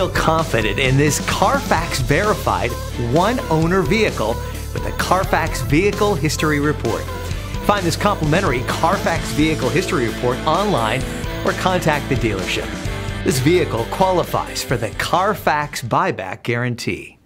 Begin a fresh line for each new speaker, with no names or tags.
feel confident in this Carfax verified one-owner vehicle with a Carfax Vehicle History Report. Find this complimentary Carfax Vehicle History Report online or contact the dealership. This vehicle qualifies for the Carfax Buyback Guarantee.